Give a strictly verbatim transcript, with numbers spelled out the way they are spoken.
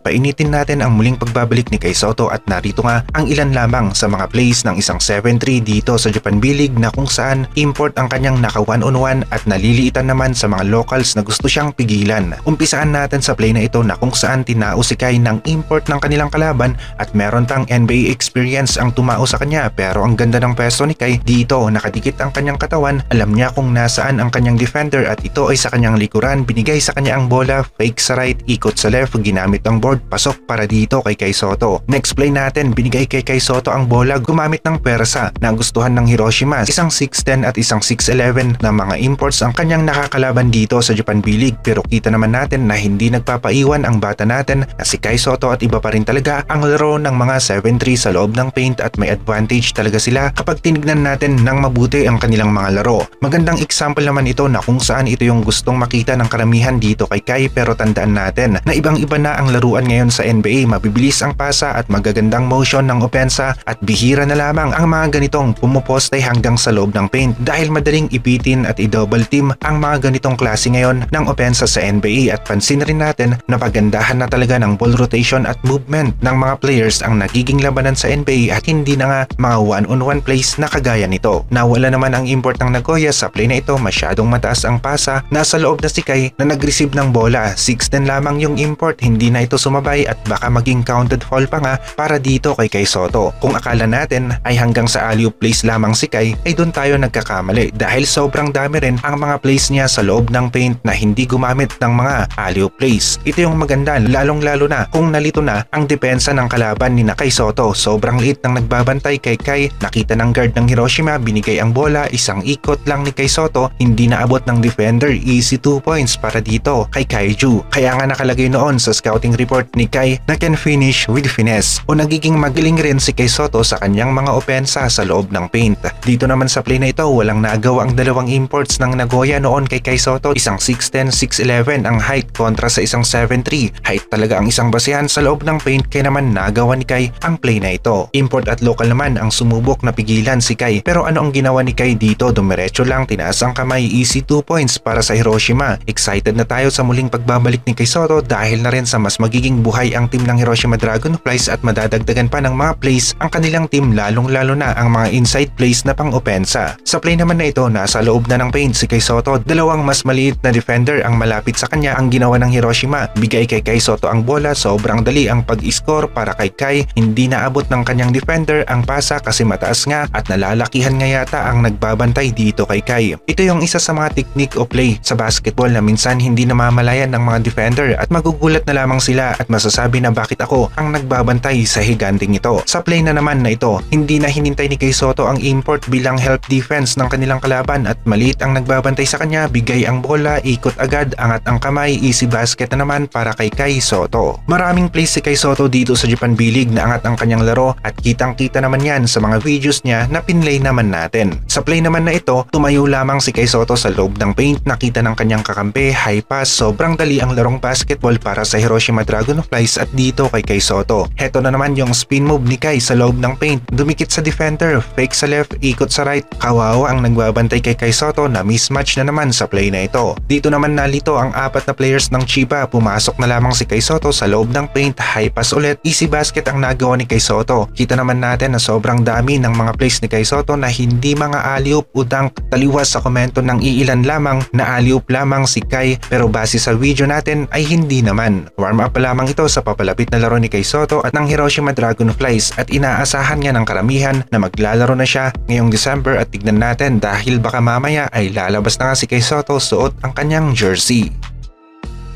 painitin natin ang muling pagbabalik ni Kai Sotto at narito nga ang ilan lamang sa mga plays ng isang seven three dito sa Japan B-League na kung saan import ang kanyang naka one on one at naliliitan naman sa mga locals na gusto siyang pigilan. Umpisaan natin sa play na ito na kung saan tinao si Kai ng import ng kanilang kalaban at meron pang N B A experience ang tumao sa kanya, pero ang ganda ng pwesto ni Kai dito, nakadikit ang kanyang katawan, alam niya kung nasaan ang kanyang defender at ito ay sa kanyang likuran, binigay sa kanya ang bola, fake sa right, ikot sa left, ginamit ang board, pasok para dito kay Kai Sotto. Next play natin, binigay kay Kai Sotto ang bola, gumamit ng persa na gustuhan ng Hiroshima, isang six ten at isang six eleven na mga imports ang kanyang nakakalaban dito sa Japan B-League, pero kita naman natin na hindi nagpapaiwan ang bata natin na si Kai Sotto at iba pa rin talaga ang laro ng mga seven three sa loob ng paint at may advantage talaga sila kapag tinignan natin ng mabuti ang kanilang mga laro. Magandang example naman ito na kung saan ito yung gustong makita ng karamihan dito kay Kai, pero tandaan natin na ibang iba na ang laruan ngayon sa N B A, mabibilis ang pasa at magagandang motion ng opensa at bihira na lamang ang mga ganitong pumuposte hanggang sa loob ng paint dahil madaling ipitin at i-double team ang mga ganitong klase ngayon ng opensa sa N B A at pansin rin natin na pagandahan na talaga ng ball rotation at movement ng mga players ang nagiging labanan sa N B A at hindi na nga mga one-on-one plays na kagaya nito. Nawala naman ang import ng Nagoya sa play na ito, masyadong mataas ang pasa, nasa loob na si Kai na nag-receive ng bola, six ten lamang yung import, hindi na ito sumabay at baka maging counted foul pa nga para dito kay Kai Sotto. Kung akala natin ay hanggang sa alley-oop plays lamang si Kai ay doon tayo nagkakamali dahil sobrang dami rin ang mga plays niya sa loob ng paint na hindi gumamit ng mga alley-oop plays. Ito yung maganda, lalong lalo na kung nalito na ang depensa ng kalaban ni Kai Sotto. Sobrang liit ng nagbabantay kay Kai, nakita ng guard ng Hiroshima, binigay ang bola, isang ikot lang ni Kai Sotto, hindi naabot ng defender, easy two points para dito kay Kaiju. Kaya nga nakalagay noon sa scouting report ni Kai na can finish with finesse o nagiging magaling rin si Kai Sotto sa kanyang mga opensa sa loob ng paint. Dito naman sa play na ito, walang nagawa ang dalawang imports ng Nagoya noon kay Kai Sotto, isang six ten, six eleven ang height kontra sa isang seven three. Height talaga ang isang basehan sa loob ng paint, kaya naman nagawa ni Kai ang play na ito. Import at local naman ang sumubok na pigilan si Kai, pero ano ang ginawa ni Kai dito? Dumiretso lang, tinaas ang kamay, easy two points para sa Hiroshima. Excited na tayo sa muling pagbabalik ni Kai Sotto dahil na rin sa mas magiging buhay ang team ng Hiroshima Dragonflies at madadagdagan pa ng mga plays ang kanilang team, lalong lalo na ang mga inside plays na pang opensa. Sa play naman na ito, nasa loob na ng paint si Kai Sotto, dalawang mas maliit na defender ang malapit sa kanya ang ginawa ng Hiroshima. Bigay kay Kai Sotto ang bola, sobrang dali ang pag-score para kay Kai, hindi naabot ng kanyang defender ang pasa kasi mataas nga at nalalakihan nga yata ang nagbabantay dito kay Kai. Ito yung isa sa mga technique o play sa basketball na minsan hindi namamalayan ng mga defender at magugulat na lamang sila at masasabi na bakit ako ang nagbabantay sa higanting ito. Sa play na naman na ito, hindi na hinintay ni Kai Sotto ang import bilang help defense ng kanilang kalaban at maliit ang nagbabantay sa kanya, bigay ang bola, ikot agad, angat ang kamay, easy basket na naman para kay Kai Sotto. Maraming plays si Kai Sotto dito sa Japan B-League na angat ang kanyang laro at kitang kita naman yan sa mga videos niya na pinlay naman natin. Sa play naman na ito, tumayo lamang si Kai Sotto sa loob ng paint, nakita ng kanyang kakampi, high pass, sobrang dali ang larong basketball para sa Hiroshima Dragonflies at dito kay Kai Sotto. Heto na naman yung spin move ni Kai sa loob ng paint, dumikit sa defender, fake sa left, ikot sa right, kawawa ang nagbabantay kay Kai Sotto na mismatch na naman sa play na ito. Dito naman nalito ang apat na players ng Chiba, pumasok na lamang si Kai Sotto sa loob ng paint, high pass ulit, easy basket ang nagawa ni Kai Sotto. Kita naman natin na sobrang dami ng mga plays ni Kai Sotto na hindi mga alley-oop o dunk, taliwas sa komento ng iilan lamang na alley-oop lamang si Kai, pero base sa video natin ay hindi naman. Warm up pa lamang ito sa papalapit na laro ni Kai Sotto at ng Hiroshima Dragonflies at inaasahan niya ng karamihan na maglalaro na siya ngayong December at tignan natin dahil baka mamaya ay lalabas na nga si Kai Sotto suot ang kanyang jersey.